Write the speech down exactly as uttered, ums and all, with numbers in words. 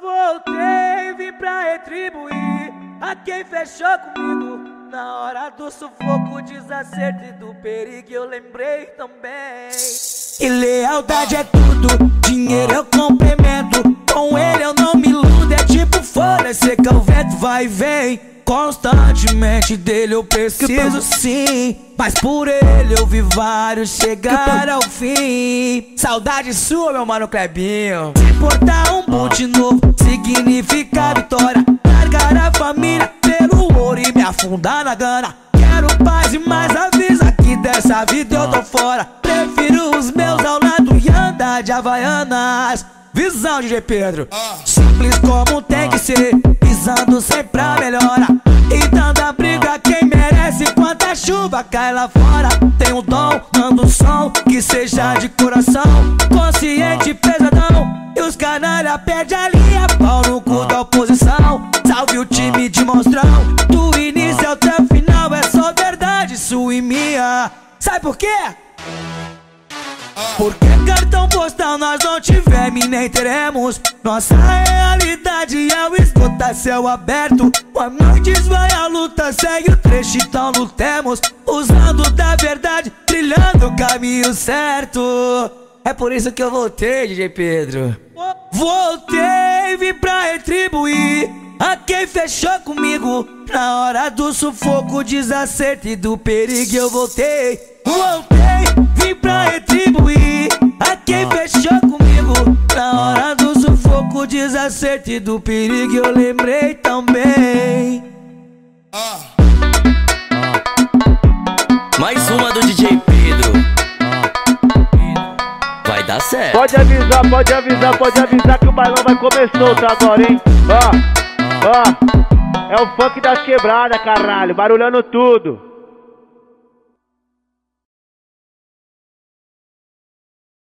Voltei, vim pra retribuir a quem fechou comigo na hora do sufoco, desacerto e do perigo. Eu lembrei também. E lealdade é tudo, dinheiro eu complemento. Com ele eu não me iludo, é tipo folha seca, o vento vai e vem. Constantemente dele eu preciso sim, mas por ele eu vi vários chegar ao fim. Saudade sua, meu mano Clebinho. Se portar um boot novo significa vitória. Largar a família pelo ouro e me afundar na gana. Quero paz e mais avisa que dessa vida eu tô fora. Prefiro os meus ao lado e andar de Havaianas. Visão, D J Pedro. Simples como tem que ser, pisando sempre a melhora e dando abrigo a quem merece. Enquanto a chuva cai lá fora, tem um dom, manda um som que seja de coração, consciente, pesadão. E os canalha perde a linha, pau no cu da oposição. Salve o time de monstrão, do início até o final é só verdade sua e minha. Sabe por quê? Porque cartão postal nós não tivemos e nem teremos. Nossa realidade é o escuta céu aberto. Amantes vai à luta, segue o trecho, então lutemos. Usando da verdade, trilhando o caminho certo. É por isso que eu voltei, D J Pedro. Voltei, vim pra retribuir a quem fechou comigo na hora do sufoco, desacerto e do perigo. Eu voltei, voltei, vim pra retribuir a quem fechou comigo na hora do sufoco, desacerto e do perigo. Eu lembrei também. Mais uma do D J Pedro. Vai dar certo. Pode avisar, pode avisar, pode avisar que o bailão vai começar tá agora, hein? Ó, ó, é o funk das quebradas, caralho, barulhando tudo.